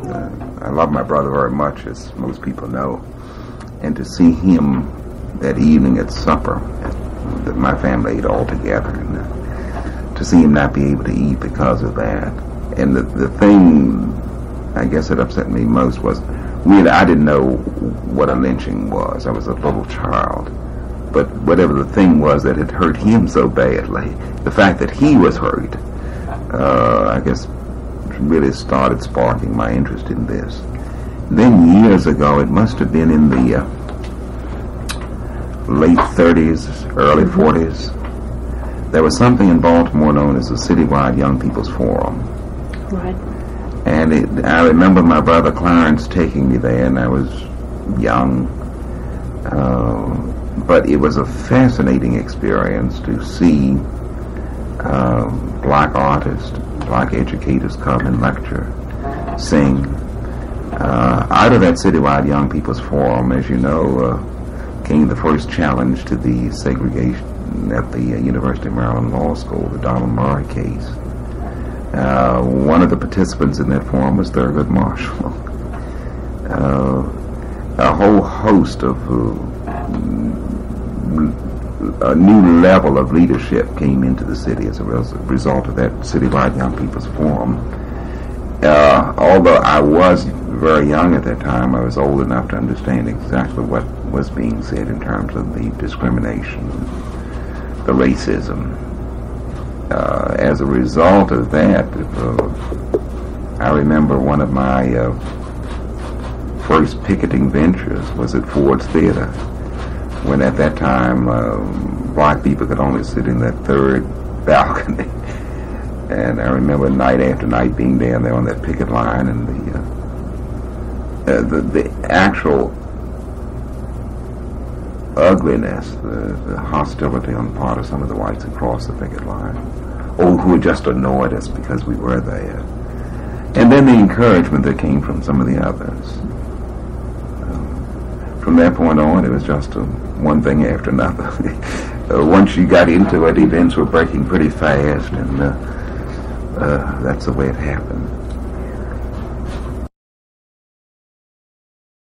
I love my brother very much, as most people know, and to see him that evening at supper, that my family ate all together, and to see him not be able to eat because of that. And the thing, I guess, that upset me most was, I didn't know what a lynching was. I was a little child. But whatever the thing was that had hurt him so badly, the fact that he was hurt, I guess, really started sparking my interest in this. Then years ago, it must have been in the late 30s, early 40s, there was something in Baltimore known as the Citywide Young People's Forum. Right. And I remember my brother Clarence taking me there, and I was young. But it was a fascinating experience to see black artists, black educators come and lecture, sing. Out of that Citywide Young People's Forum, as you know, came the first challenge to the segregation at the University of Maryland Law School, the Donald Murray case. One of the participants in that forum was Thurgood Marshall. A whole host of a new level of leadership came into the city as a result of that Citywide Young People's Forum. Although I was very young at that time, I was old enough to understand exactly what was being said in terms of the discrimination, the racism. As a result of that, I remember one of my first picketing ventures was at Ford's Theater, when at that time black people could only sit in that third balcony. And I remember night after night being down there on that picket line, and the actual ugliness, the hostility on the part of some of the whites across the picket line, who had just annoyed us because we were there. And then the encouragement that came from some of the others. From that point on, it was just one thing after another. Once you got into it, events were breaking pretty fast, and that's the way it happened.